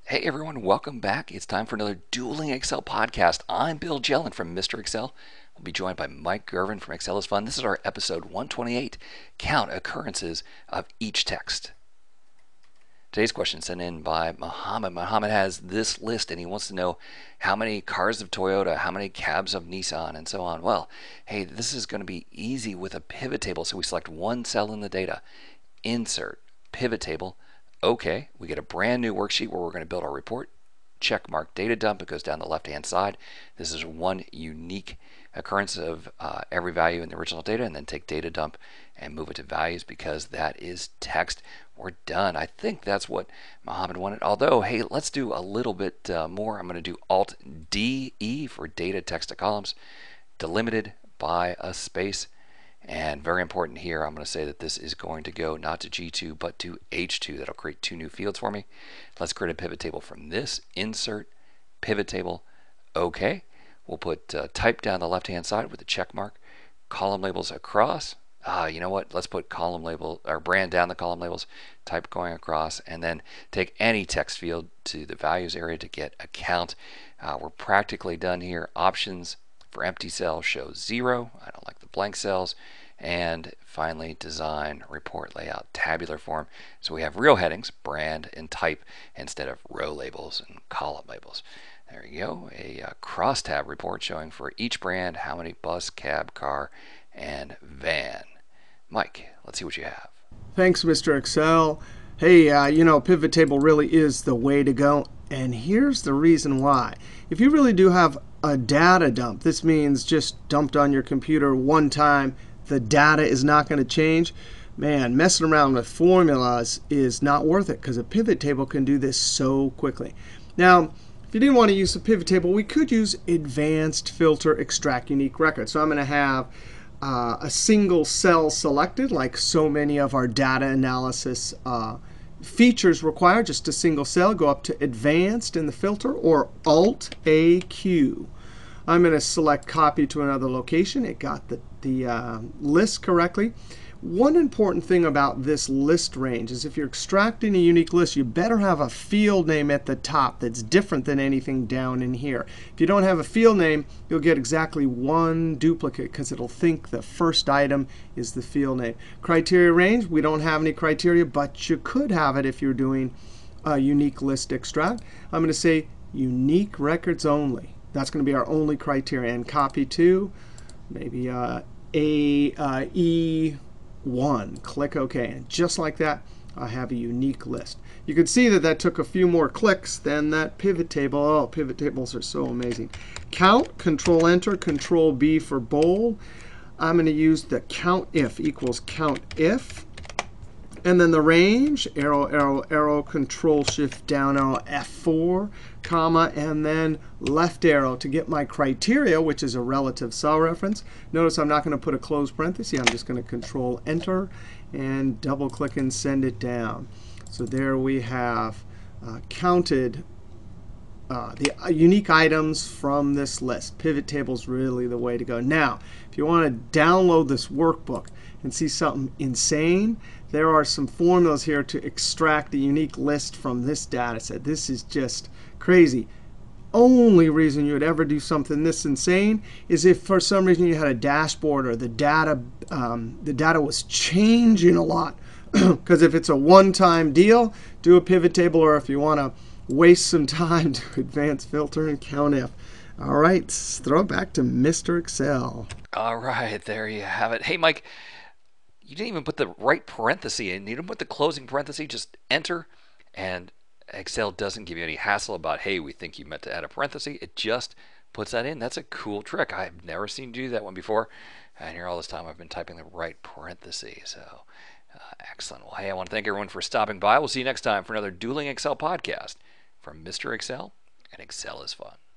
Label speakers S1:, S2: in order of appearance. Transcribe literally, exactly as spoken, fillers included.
S1: Hey everyone, welcome back. It's time for another Dueling Excel podcast. I'm Bill Jelen from Mister Excel. We'll be joined by Mike Girvin from ExcelIsFun. This is our episode one twenty-eight, Count Occurrences of Each Text. Today's question sent in by Muhammed. Muhammed has this list and he wants to know how many cars of Toyota, how many cabs of Nissan, and so on. Well, hey, this is going to be easy with a pivot table. So we select one cell in the data, insert, pivot table. Okay, we get a brand new worksheet where we're going to build our report. Check mark data dump. It goes down the left hand side. This is one unique occurrence of uh, every value in the original data, and then take data dump and move it to values because that is text. We're done. I think that's what Muhammad wanted. Although, hey, let's do a little bit uh, more. I'm going to do Alt D E for data text to columns, delimited by a space. And very important here, I'm going to say that this is going to go not to G two, but to H two. That'll create two new fields for me. Let's create a pivot table from this. Insert, pivot table, OK. We'll put uh, type down the left-hand side with a check mark. Column labels across. Ah, you know what? Let's put column label or brand down the column labels. Type going across, and then take any text field to the values area to get a count. Uh, we're practically done here. Options for empty cells show zero. I don't like the blank cells. And finally, design report layout tabular form. So we have real headings, brand, and type instead of row labels and column labels. There you go. A uh, crosstab report showing for each brand how many bus, cab, car, and van. Mike, let's see what you have.
S2: Thanks, Mister Excel. Hey, uh, you know, pivot table really is the way to go. And here's the reason why. If you really do have a data dump, this means just dumped on your computer one time, the data is not going to change. Man, messing around with formulas is not worth it because a pivot table can do this so quickly. Now, if you didn't want to use a pivot table, we could use advanced filter extract unique records. So I'm going to have uh, a single cell selected, like so many of our data analysis uh, features require, just a single cell. Go up to advanced in the filter or Alt A Q. I'm going to select copy to another location. It got the, the uh, list correctly. One important thing about this list range is if you're extracting a unique list, you better have a field name at the top that's different than anything down in here. If you don't have a field name, you'll get exactly one duplicate because it'll think the first item is the field name. Criteria range, we don't have any criteria, but you could have it if you're doing a unique list extract. I'm going to say unique records only. That's going to be our only criteria. And copy to maybe uh, A, uh, E one. Click OK. And just like that, I have a unique list. You can see that that took a few more clicks than that pivot table. Oh, pivot tables are so amazing. Count, Control Enter, Control B for bold. I'm going to use the COUNTIF equals COUNTIF. And then the range, arrow, arrow, arrow, Control Shift down arrow, F four, comma, and then left arrow to get my criteria, which is a relative cell reference. Notice I'm not going to put a closed parenthesis. I'm just going to Control Enter and double click and send it down. So there we have uh, counted uh, the uh, unique items from this list. Pivot table is really the way to go. Now, if you want to download this workbook and see something insane, there are some formulas here to extract the unique list from this data set. This is just crazy. Only reason you would ever do something this insane is if for some reason you had a dashboard or the data, um, the data was changing a lot. Because if it's a one-time deal, do a pivot table, or if you want to waste some time, do advanced filter and COUNTIF. All right, throw it back to Mister Excel.
S1: All right, there you have it. Hey, Mike. You didn't even put the right parenthesis in. You didn't put the closing parenthesis. Just enter. And Excel doesn't give you any hassle about, hey, we think you meant to add a parenthesis. It just puts that in. That's a cool trick. I've never seen you do that one before. And here all this time I've been typing the right parenthesis. So uh, excellent. Well, hey, I want to thank everyone for stopping by. We'll see you next time for another Dueling Excel podcast from Mister Excel and Excel is Fun.